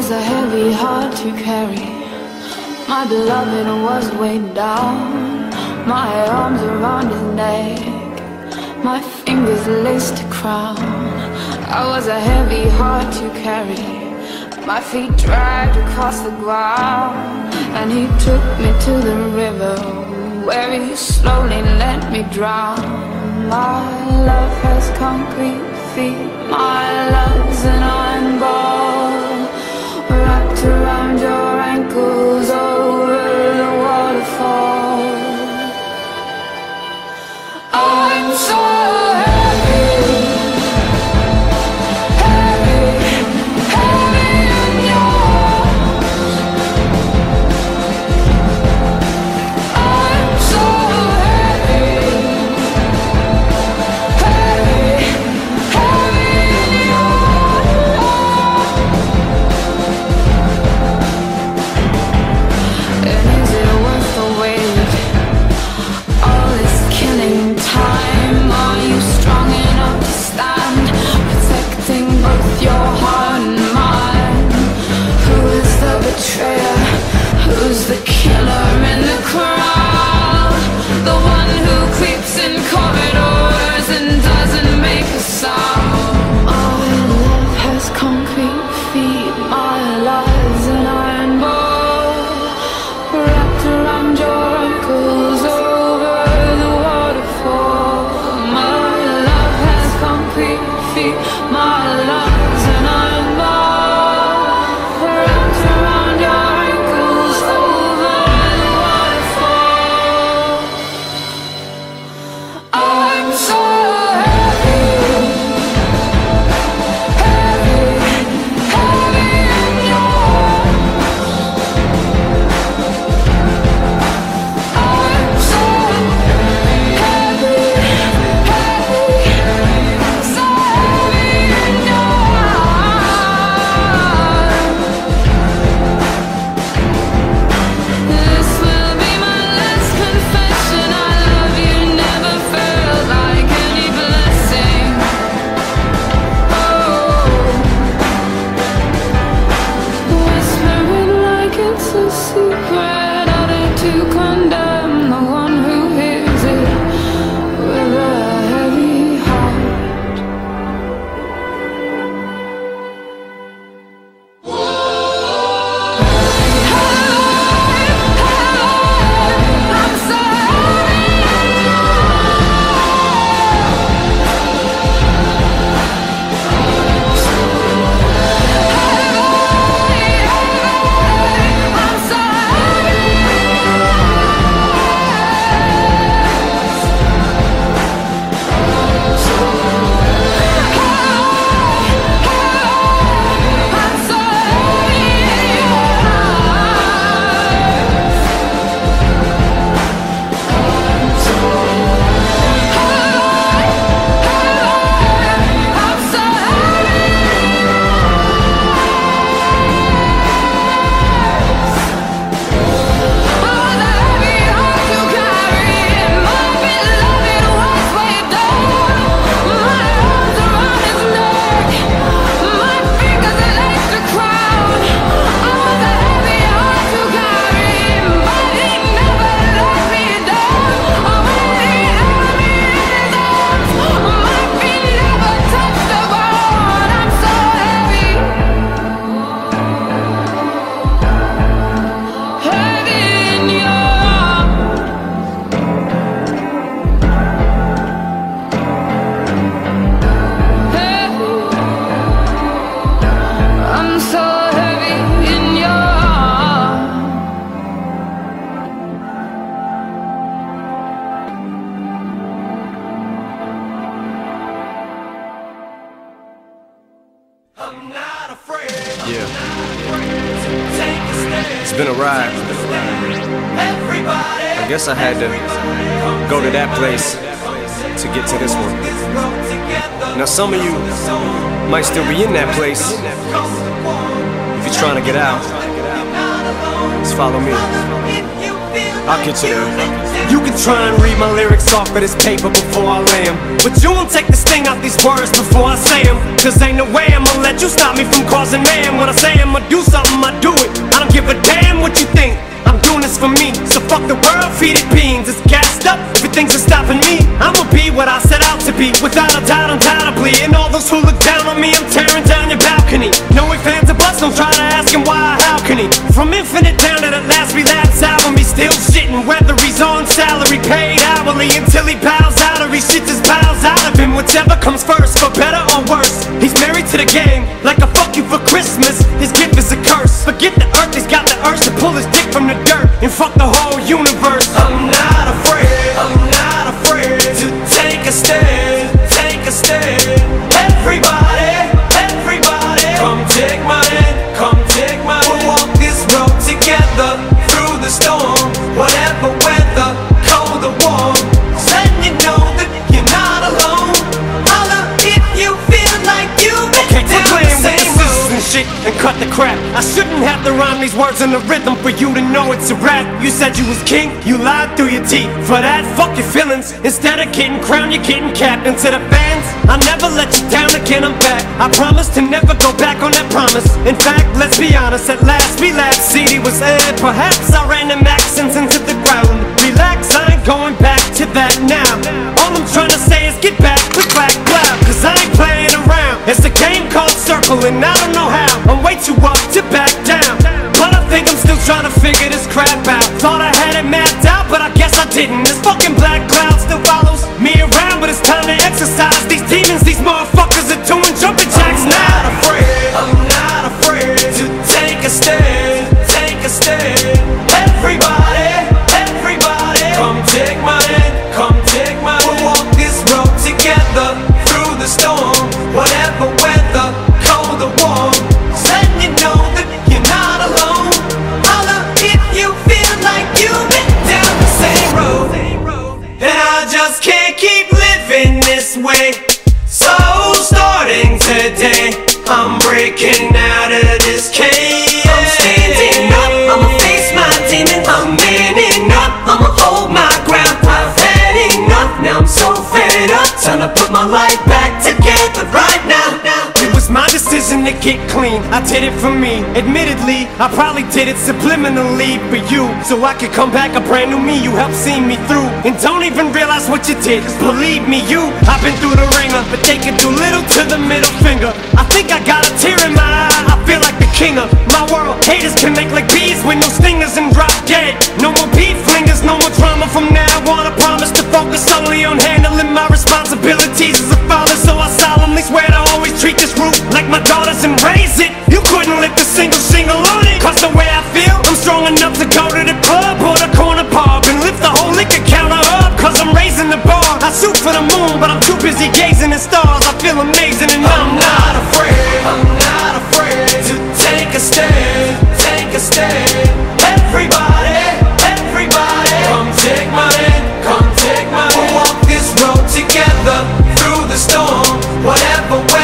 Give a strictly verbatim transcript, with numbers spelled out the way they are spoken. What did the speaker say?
was a heavy heart to carry. My beloved was weighed down, my arms around his neck, my fingers laced a crown. I was a heavy heart to carry. My feet dragged across the ground, and he took me to the river, where he slowly let me drown. My love has concrete feet, my love's an iron ball, wrapped around your ankles over the waterfall. I'm so who's the killer in the crowd? The one who creeps in corridors and doesn't make a sound. My love has concrete feet, my love's an iron ball, wrapped around your ankles over the waterfall. My love has concrete feet, my love's an iron ball, wrapped around your ankles over the waterfall. I'm so heavy, heavy, heavy in yours. I'm so heavy, heavy, so heavy in yours. This will be my last confession. I love you never felt like any blessing. Oh, whispering like it's a secret, uttered to condemn the one who hears it with a heavy heart. I'm so Yeah. It's been a ride. I guess I had to go to that place to get to this one. Now some of you might still be in that place. If you're trying to get out, just follow me. I'll get you there. You can try and read my lyrics off of this paper before I lay 'em, but you won't take the sting out these words before I say 'em. Cause ain't no way I'ma let you stop me from causing mayhem. When I say I'ma do something, I do it. I don't give a damn what you think. I'm doing this for me, so fuck the world, feed it beans. It's gassed up, everything's stopping me. I'ma be what I set out to be, without a doubt, undoubtedly. And all those who look down on me, I'm tearing down your balcony. No ifs, ands, or buts, don't try to ask him why or how can he. From Infinite down to the last relapse album, he's still shitting, whether he's on salary, paid hourly, until he bows out or he shits his bowels out of him. Whichever comes first, for better or worse. He's married to the game, like a fuck you for Christmas. His gift is a curse. Forget the earth, he's got the urge to pull his dick from the dirt and fuck the whole universe. I'm not afraid, I'm not afraid to take a stand, take a stand. Everybody, everybody, come take my hand, come take my hand. We'll walk this road together through the storm, whatever weather, cold or warm. Letting you know that you're not alone. Holla if you feel like you've been okay, down the same road and shit and cut the crap. I shouldn't have to rhyme these words in the rhythm for you to know it's a rap. You said you was king, you lied through your teeth. For that, fuck your feelings. Instead of getting crowned, you're getting capped. And to the fans, I never let you down again, I'm back. I promise to never go back on that promise. In fact, let's be honest, at last we laughed. C D was aired, perhaps I ran them accents into the ground. Relax, I ain't going back to that now. All I'm trying to say is get back with black cloud, cause I ain't playing around. It's a game called Circle and I don't know how. I'm way too up to back down, but I think I'm still trying to figure this crap out. Thought I had it mapped out, but I guess I didn't. This fucking black cloud still follows me around, but it's time to exercise these demons. These motherfuckers are doing jumping jacks now. I'm not afraid, I'm not afraid to take a stand, take a stand. Everybody, everybody, come take my hand, come take my hand. We'll walk this road together through the storm, whatever weather, cold or warm. Letting you know that you're not alone. Holla if you feel like you've been down the same road. And I just can't keep living this way. So starting today, I'm breaking out of this cage. I'm standing up, I'ma face my demons. I'm manning up, I'ma hold my ground. I've had enough, now I'm so fed up. Time to put my life back together right now. It was my decision to get clean, I did it for me. Admittedly, I probably did it subliminally for you, so I could come back a brand new me. You helped see me through, and don't even realize what you did, cause believe me, you, I've been through the ringer, but they can do little to the middle finger. I think I got a tear in my eye, I feel like the king of my world. Haters can make like bees with no stingers and drop dead. No more beef flingers, no more drama from now on. I promise to focus solely on handling my responsibilities as a father, so I solemnly swear to always treat this roof like my daughters and raise it. You couldn't lift a single shingle on it, cause the way I feel, I'm strong enough to go to the club or the corner pub and lift the whole liquor counter up, cause I'm raising the bar. I shoot for the moon, but I'm too busy gazing at stars. I feel amazing and I'm not afraid, I'm not afraid to take a stand, take a stand. Everybody, everybody, come take my hand, come take my hand. We'll walk this road together through the storm, whatever way.